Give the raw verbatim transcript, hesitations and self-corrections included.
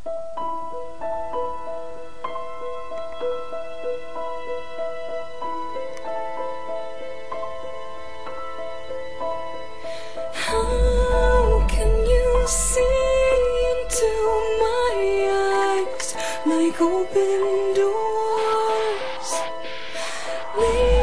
How can you see into my eyes like open doors?